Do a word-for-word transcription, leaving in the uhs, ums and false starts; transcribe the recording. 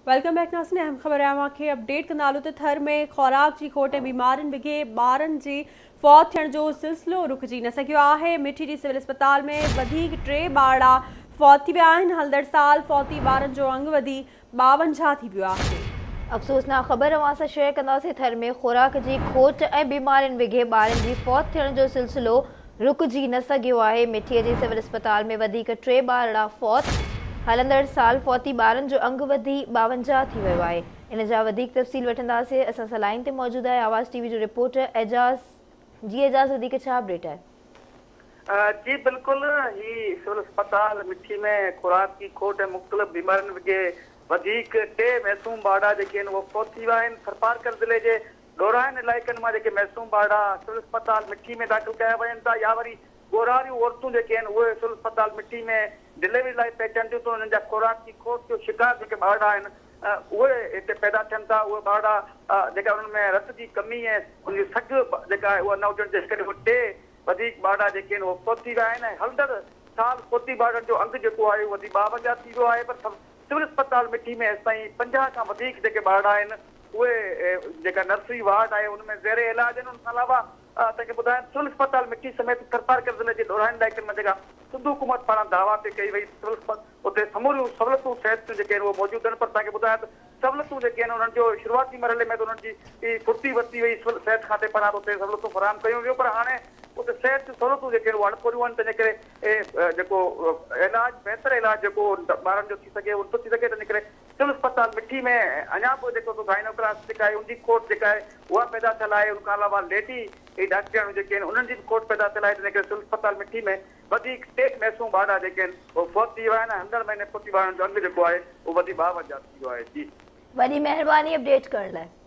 Welcome back नाज़रीन। अहम ख़बर आहे अपडेट कंदालू त थर में ख़ोराक जी खोट ऐं बीमारियुनि विघे ॿारनि जी फौत थियण जो सिलसिलो रुकिजी न सघियो आहे। मिठी जी सिविल अस्पताल में वधीक टे ॿारड़ा फौत थी विया आहिनि। हलंदड़ साल फौती ॿारनि जो अंग वधी ॿावंजाह थी वियो आहे। अफ़सोसनाक ख़बर अवां सां शेयर कंदासीं। थर में ख़ोराक जी खोट ऐं बीमारियुनि विघे ॿारनि जी फौत थियण जो सिलसिलो रुकिजी न सघियो आहे। मिठीअ जी सिविल अस्पताल में वधीक टे ॿारड़ा फौत। हलंदड़ साल फौती ॿारनि जो अंग वधी ॿावंजाह थी वियो आहे। इन जा वधीक तफ़सील वठंदासीं। असां सां लाइन ते मौजूदु आहे आवाज़ टीवी जो रिपोर्टर एजाज़। जी एजाज़, वधीक छा अपडेट आहे? जी बिल्कुल, ही सिविल अस्पताल मिठी में खुराक की खोट ऐं मुख़्तलिफ़ बीमारियुनि विघे वधीक टे मैसूम ॿारड़ा जेके आहिनि उहे फौत थी विया आहिनि। थरपारकर ज़िले जे ॾोराइनि इलाइक़नि मां जेके मैसूम ॿारड़ा सिविल अस्पताल मिठी में दाख़िल कया वञनि था, या वरी ॻोरारियूं औरतूं जेके आहिनि उहे सिविल अस्पताल मिठी में डिलीवरी लाइ पहुचनि थियूं, त उन्हनि जा खुराक की खोट जो शिकार जेके ॿारड़ा आहिनि उहे हिते पैदा थियनि था। उहे ॿारड़ा जेका उन्हनि में रत जी कमी ऐं उनजी सघ जेका आहे उहा न हुजण जे करे उहे टे वधीक ॿारड़ा जेके आहिनि उहे फौत थी विया आहिनि। ऐं हलंदड़ साल फौती ॿारनि जो अंग जेको आहे उहो वधी ॿावंजाह थी वियो आहे। पर सिविल अस्पताल मिठी में हेसि ताईं पंजाह खां वधीक जेके ॿारड़ा आहिनि उहे जेका नर्सरी वार्ड आहे उनमें ज़ेरे इलाज आहिनि। उन खां अलावा तव्हांखे ॿुधायां सिविल अस्पताल मिठी समेत थरपारकर ज़िले जे ॾोराइनि इलाइक़नि में जेका सिंधु हुकूमत पारां दावा ते कई वई सिविल उते समूरियूं सहूलियतूं सिहत जेके आहिनि उहे मौजूदु आहिनि। पर तव्हांखे ॿुधायां त सहूलियतूं जेके आहिनि उन्हनि जो शुरूआती मरहले में त उन्हनि जी फुर्ती वरिती वई सिविल सिहत खाते पारां उते सहूलियतूं फराहम कयूं वियूं। पर हाणे उते सिहत जूं सहूलियतूं जेके आहिनि उहे अणपूरियूं आहिनि। तंहिंजे करे जेको इलाज बहितर इलाज जेको ॿारनि जो थी सघे उहो नथो थी सघे। तंहिंजे करे सिविल अस्पताल मिठी में अञा पोइ जेको गाइनो क्लास जेका आहे उनजी खोट जेका आहे उहा पैदा थियल आहे। उनखां अलावा लेडी डॉक्टरियाणियूं जेके आहिनि उन्हनि जी बि खोट पैदा थियल आहे। तंहिंजे करे सिविल अस्पताल मिठी में वधीक टे मैसूम ॿारड़ा जेके आहिनि उहे फौत थी विया आहिनि। हंधड़ महीने फौती ॿारनि जो अंग जेको आहे उहो वधी ॿावंजाह थी वियो आहे। जी, वॾी महिरबानी अपडेट करण लाइ।